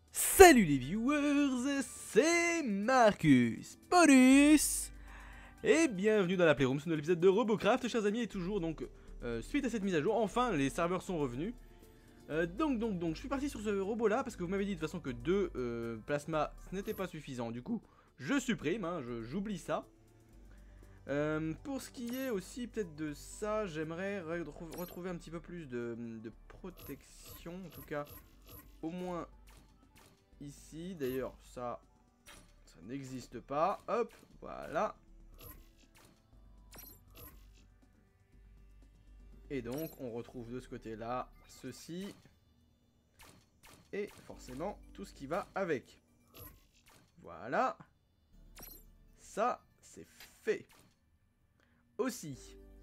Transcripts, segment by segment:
Salut les viewers, c'est Marcus Bonus et bienvenue dans la Playroom, ce nouvel épisode de Robocraft, chers amis. Et toujours donc, suite à cette mise à jour, enfin les serveurs sont revenus. Donc, je suis parti sur ce robot là parce que vous m'avez dit de toute façon que 2 plasmas ce n'était pas suffisant. Du coup, je supprime, hein, j'oublie ça. Pour ce qui est aussi peut-être de ça, j'aimerais retrouver un petit peu plus de protection, en tout cas, au moins ici. D'ailleurs, ça n'existe pas. Hop, voilà. Et donc, on retrouve de ce côté-là ceci. Et forcément, tout ce qui va avec. Voilà. Ça, c'est fait. Aussi.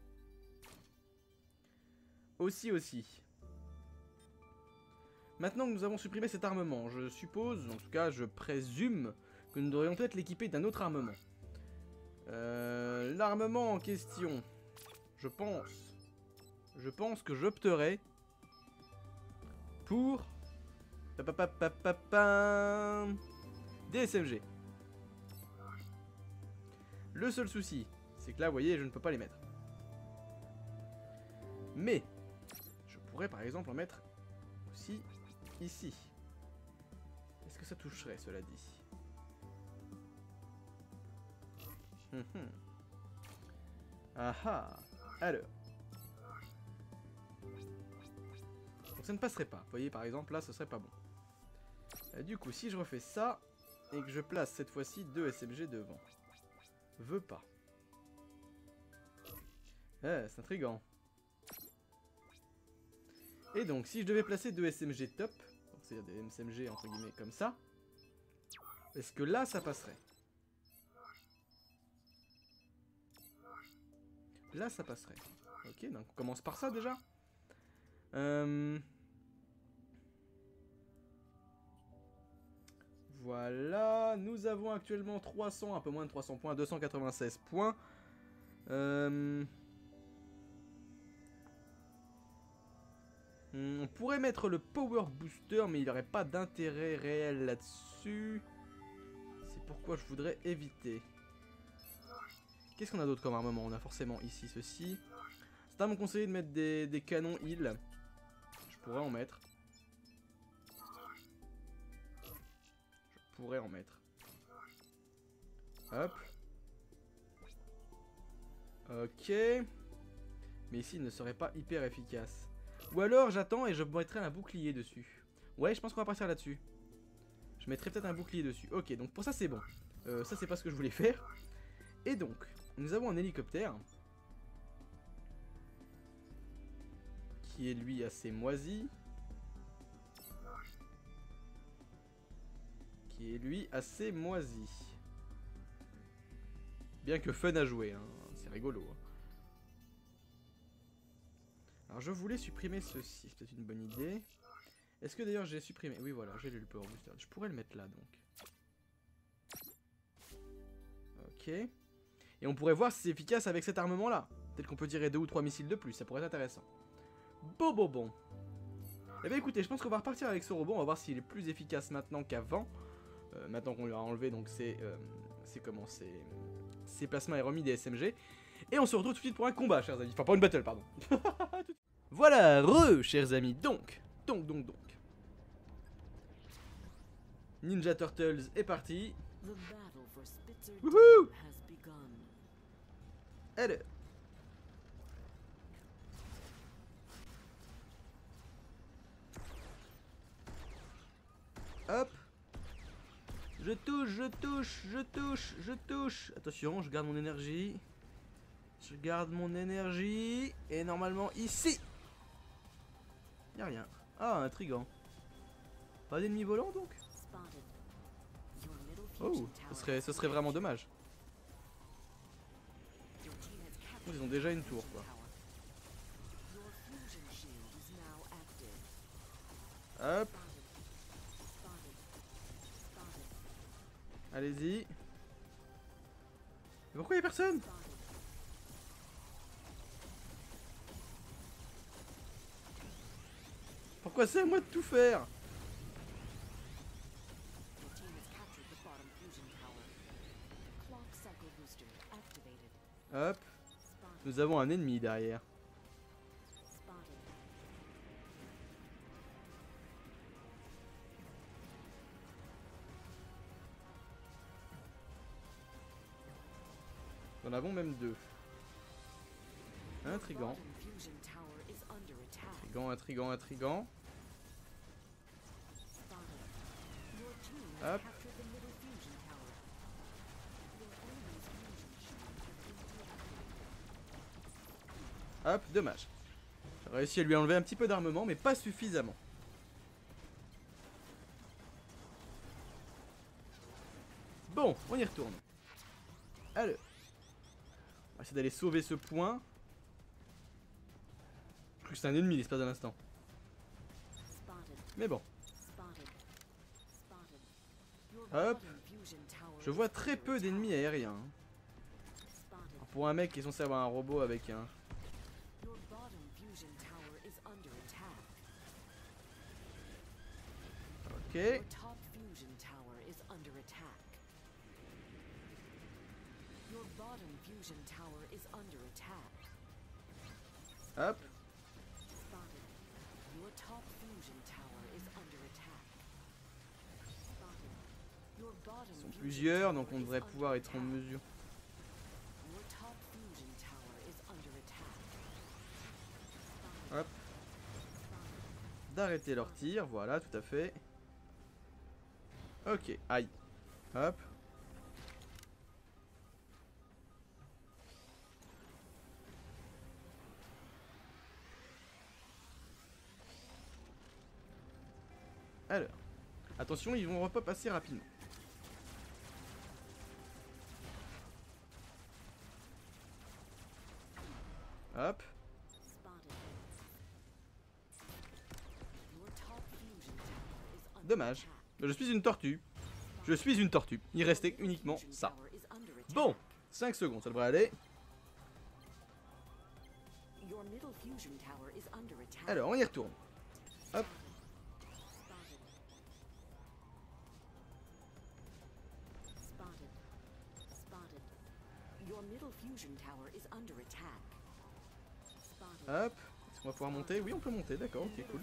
Maintenant que nous avons supprimé cet armement, je suppose, en tout cas je présume, que nous devrions peut-être l'équiper d'un autre armement. L'armement en question, je pense que j'opterai pour des SMG. Le seul souci, c'est que là, vous voyez, je ne peux pas les mettre. Mais, je pourrais par exemple en mettre aussi ici. Est-ce que ça toucherait, cela dit? Ah ah. Alors. Donc ça ne passerait pas. Vous voyez, par exemple, là, ce serait pas bon. Du coup, si je refais ça, et que je place cette fois-ci 2 SMG devant. Veut pas. C'est intriguant. Et donc, si je devais placer 2 SMG top, c'est-à-dire des SMG entre guillemets comme ça, est-ce que là, ça passerait? Là, ça passerait. Ok, donc on commence par ça déjà. Voilà, nous avons actuellement 300, un peu moins de 300 points, 296 points. On pourrait mettre le Power Booster, mais il n'y aurait pas d'intérêt réel là-dessus. C'est pourquoi je voudrais éviter. Qu'est-ce qu'on a d'autre comme armement? On a forcément ici ceci. C'est à mon conseiller de mettre des canons heal. Je pourrais en mettre. Hop. Ok. Mais ici, il ne serait pas hyper efficace. Ou alors, j'attends et je mettrai un bouclier dessus. Ouais, je pense qu'on va partir là-dessus. Je mettrai peut-être un bouclier dessus. Ok, donc pour ça, c'est bon. Ça, c'est pas ce que je voulais faire. Et donc, nous avons un hélicoptère. Qui est, lui, assez moisi. Bien que fun à jouer, hein. C'est rigolo. Hein. Alors je voulais supprimer ceci, c'est peut-être une bonne idée. Est-ce que d'ailleurs j'ai supprimé? Oui voilà, j'ai le Power Booster. Je pourrais le mettre là donc. Ok. Et on pourrait voir si c'est efficace avec cet armement là. Peut-être qu'on peut tirer 2 ou 3 missiles de plus, ça pourrait être intéressant. Bon. Eh bien écoutez, je pense qu'on va repartir avec ce robot, on va voir s'il est plus efficace maintenant qu'avant. Maintenant qu'on lui a enlevé donc c'est plasmas et remis des SMG. Et on se retrouve tout de suite pour un combat, chers amis. Enfin, pour une battle, pardon. Voilà, chers amis. Donc. Ninja Turtles est parti. Wouhou! Elle. Hop. Je touche. Attention, je garde mon énergie. Et normalement, ici. Y'a rien. Ah, intriguant. Pas d'ennemis volants donc? Oh, ce serait vraiment dommage. Ils ont déjà une tour quoi. Hop. Allez-y. Pourquoi y'a personne? Pourquoi c'est à moi de tout faire? Nous avons un ennemi derrière. Nous en avons même deux. Intriguant. Intriguant, intriguant, intriguant. Hop. Hop, dommage. J'ai réussi à lui enlever un petit peu d'armement, mais pas suffisamment. Bon, on y retourne. Alors. On va essayer d'aller sauver ce point. Je crois que c'est un ennemi l'espace d'un instant. Mais bon. Hop. Je vois très peu d'ennemis aériens. Alors pour un mec qui est censé avoir un robot avec un... Ok. Hop. Ils sont plusieurs, donc on devrait pouvoir être en mesure. Hop. D'arrêter leur tir, voilà, tout à fait. Ok, aïe. Hop. Alors, attention, ils vont repop assez rapidement. Hop. Dommage. Je suis une tortue. Je suis une tortue. Il restait uniquement ça. Bon, 5 secondes, ça devrait aller. Alors, on y retourne. Hop. Hop. Est-ce qu'on va pouvoir monter? Oui, on peut monter, d'accord, ok, cool.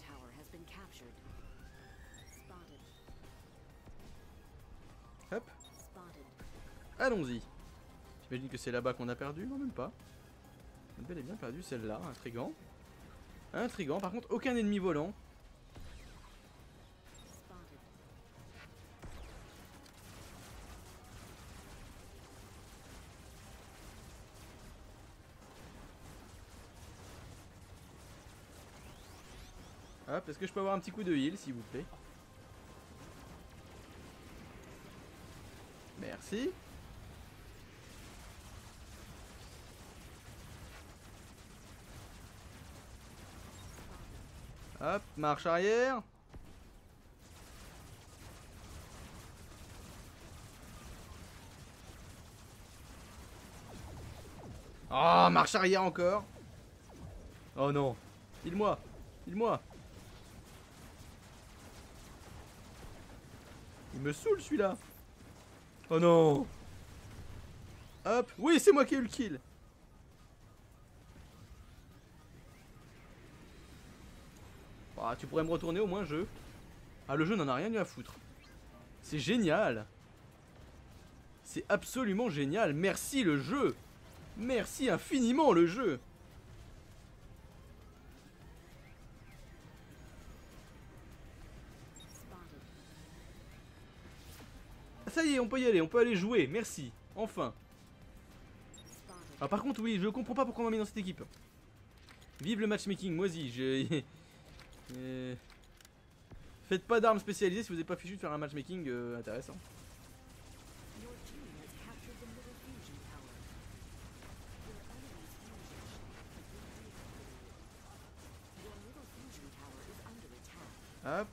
Hop. Allons-y. J'imagine que c'est là-bas qu'on a perdu, non même pas. On a bel et bien perdu celle-là, intriguant. Intriguant, par contre aucun ennemi volant. Hop, est-ce que je peux avoir un petit coup de heal s'il vous plaît? Merci. Hop, marche arrière. Oh, marche arrière encore. Oh non. Heal-moi. Heal-moi. Il me saoule celui-là. Oh non. Hop. Oui, c'est moi qui ai eu le kill. Ah, tu pourrais me retourner au moins, jeu. Ah, le jeu n'en a rien eu à foutre. C'est génial. C'est absolument génial. Merci le jeu. Merci infiniment le jeu. Ça y est, on peut y aller, on peut aller jouer, merci, enfin. Alors par contre, oui, je comprends pas pourquoi on m'a mis dans cette équipe. Vive le matchmaking, moisi, Faites pas d'armes spécialisées si vous n'êtes pas fichu de faire un matchmaking intéressant. Hop.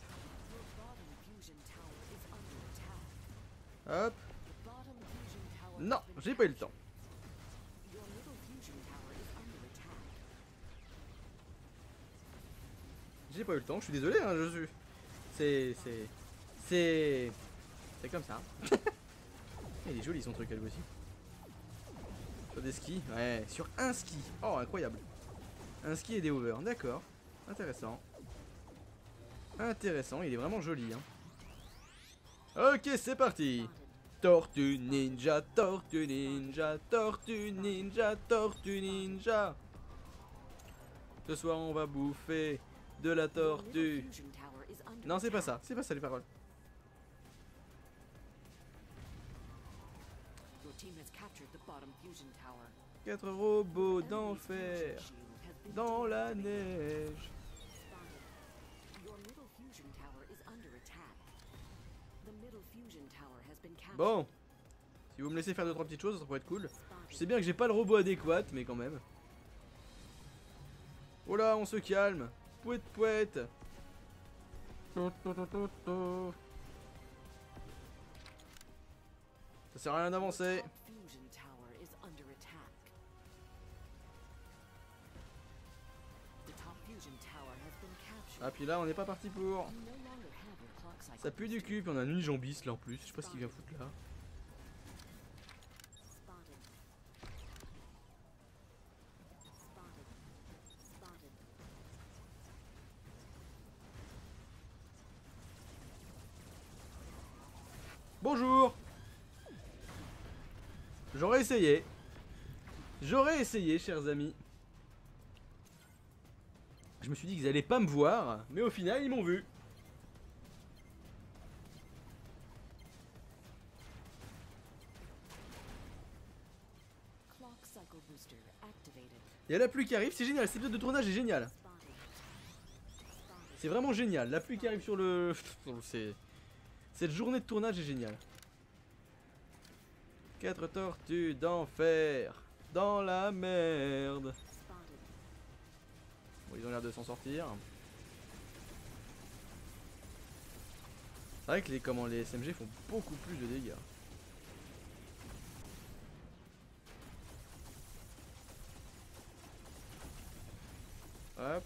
Hop. Non, j'ai pas eu le temps. J'ai pas eu le temps, je suis désolé, hein, je suis... C'est comme ça. Il est joli son truc, elle aussi. Sur des skis. Ouais, sur un ski. Oh, incroyable. Un ski et des hovers. D'accord. Intéressant. Intéressant, il est vraiment joli. Hein. Ok, c'est parti. Tortue ninja, tortue ninja, tortue ninja, tortue ninja. Ce soir, on va bouffer de la tortue. Non, c'est pas ça les paroles. Quatre robots d'enfer dans la neige. Bon, si vous me laissez faire 2-3 petites choses, ça pourrait être cool. Je sais bien que j'ai pas le robot adéquat, mais quand même. Oh là, on se calme. Pouette pouette. Ça sert à rien d'avancer. Ah puis là on n'est pas parti pour. Ça pue du cul, puis on a un unijambiste là en plus, je sais pas ce qu'il vient foutre là. Bonjour. J'aurais essayé. J'aurais essayé, chers amis. Je me suis dit qu'ils allaient pas me voir, mais au final ils m'ont vu. Il y a la pluie qui arrive, c'est génial, cet épisode de tournage est génial. C'est vraiment génial, la pluie qui arrive sur le... Cette journée de tournage est géniale. 4 tortues d'enfer dans la merde. Bon, ils ont l'air de s'en sortir. C'est vrai que les SMG font beaucoup plus de dégâts. Hop.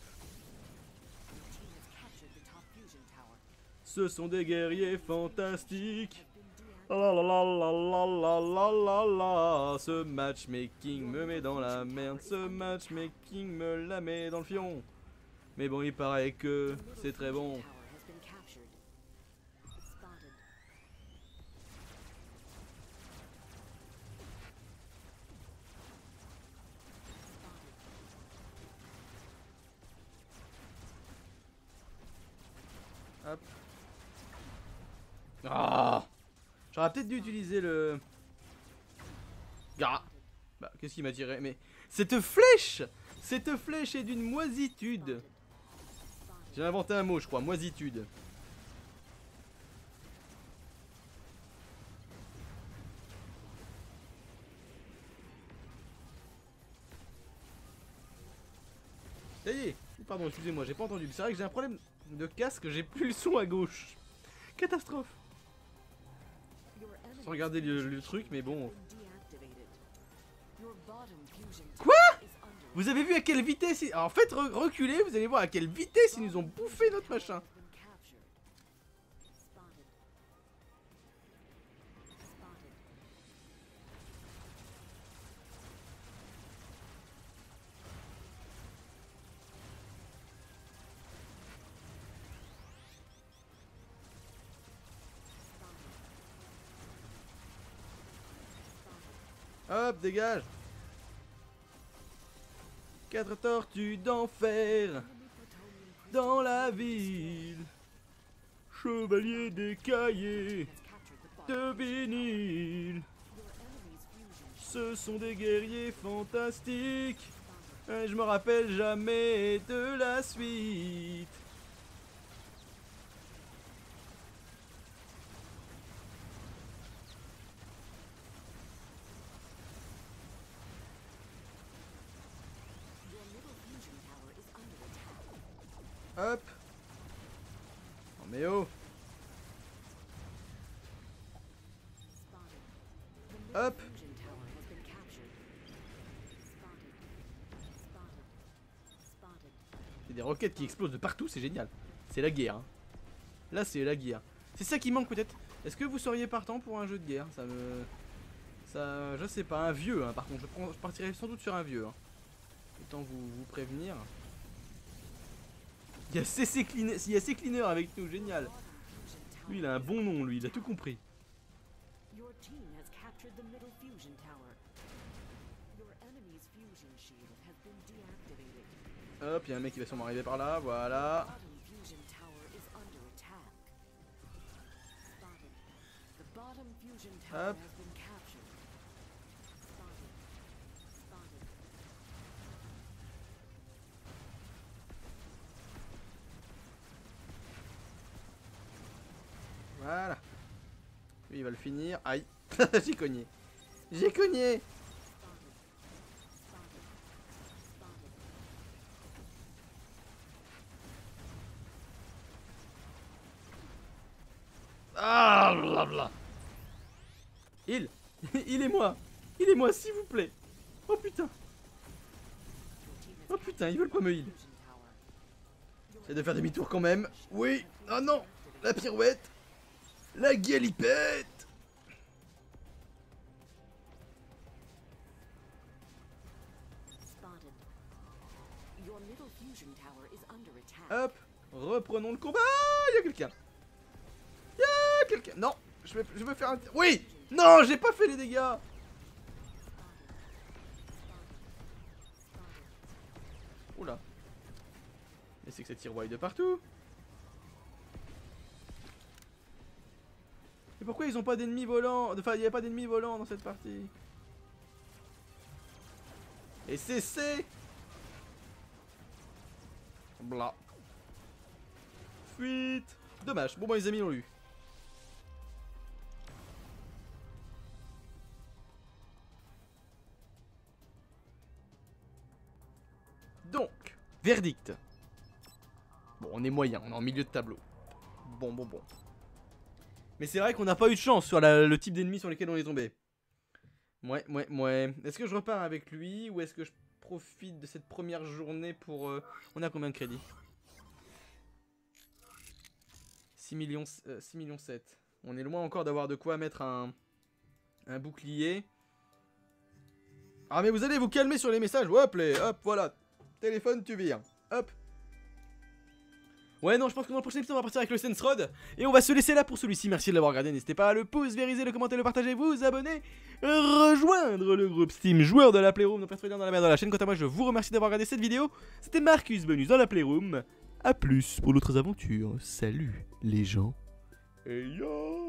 Ce sont des guerriers fantastiques. La la la la la la la la la. Ce matchmaking me met dans la merde. Ce matchmaking me la met dans le fion. Mais bon, il paraît que c'est très bon. Hop. Ah, j'aurais peut-être dû utiliser le... Ah. Bah, qu'est-ce qui m'a tiré? Mais cette flèche est d'une moisitude. J'ai inventé un mot, je crois, moisitude. Ça y est. Pardon, excusez-moi, j'ai pas entendu. C'est vrai que j'ai un problème de casque, j'ai plus le son à gauche. Catastrophe. Sans regarder le truc, mais bon. Quoi? Vous avez vu à quelle vitesse alors, en fait, reculez, vous allez voir à quelle vitesse ils nous ont bouffé notre machin. Hop, dégage. 4 tortues d'enfer dans la ville. Chevalier des cahiers de vinyle. Ce sont des guerriers fantastiques. Je me rappelle jamais de la suite. Hop. Oh mais oh. Hop. Il y a des roquettes qui explosent de partout, c'est génial. C'est la guerre. Hein. Là c'est la guerre. C'est ça qui manque peut-être. Est-ce que vous seriez partant pour un jeu de guerre? Ça, je sais pas, un vieux, hein, par contre, je partirai sans doute sur un vieux. Hein. Autant vous prévenir. Il y a CC Cleaner avec nous, génial. Lui, il a un bon nom, lui, il a tout compris. Hop, il y a un mec qui va sûrement arriver par là, voilà. Hop. Voilà. Lui, il va le finir. Aïe. J'ai cogné. J'ai cogné. Ah, blabla. Il est moi. Il est moi, s'il vous plaît. Oh putain. Oh putain, ils veulent pas me heal. J'essaie de faire demi-tour quand même. Oui. Oh non. La pirouette. La galipette. Hop. Reprenons le combat. Il y a quelqu'un. Il y a quelqu'un. Non. Je veux faire un... Oui. Non, j'ai pas fait les dégâts. Oula. Mais c'est que ça tire wide de partout. Et pourquoi ils ont pas d'ennemis volants? Enfin, il n'y a pas d'ennemis volants dans cette partie. Et c'est... Blah. Fuite. Dommage. Bon, bah, les amis l'ont eu. Donc, verdict. Bon, on est moyen, on est en milieu de tableau. Bon. Mais c'est vrai qu'on n'a pas eu de chance sur le type d'ennemi sur lesquels on est tombé. Ouais. Est-ce que je repars avec lui ou est-ce que je profite de cette première journée pour... On a combien de crédits? 6 millions 7. On est loin encore d'avoir de quoi mettre un bouclier. Ah mais vous allez vous calmer sur les messages. Hop, hop, voilà. Téléphone, tu viens. Hop. Ouais, non, je pense que dans le prochain épisode, on va partir avec le Sense Rod. Et on va se laisser là pour celui-ci. Merci de l'avoir regardé. N'hésitez pas à le pouce, vériser, le commenter, le partager, vous abonner, rejoindre le groupe Steam joueur de la Playroom, nos préférés dans la chaîne. Quant à moi, je vous remercie d'avoir regardé cette vidéo. C'était Marcus Bonus dans la Playroom. A plus pour d'autres aventures. Salut les gens. Et yo.